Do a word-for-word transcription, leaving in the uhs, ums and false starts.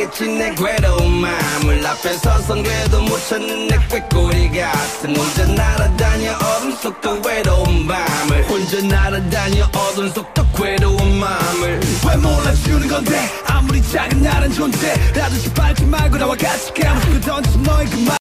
알겠지 내 괴로운 마음을 앞에 서선 돼도 못 찾는 내 꾀꼬리 같은 혼자 날아다녀 어둠 속 더 외로운 밤을 혼자 날아다녀 어둠 속 더 괴로운 마음을 왜 몰라주는 건데 아무리 작은 나란 존재 라도 짓밟지 말고 나와 같이 가고 싶어 던진 너의 그 말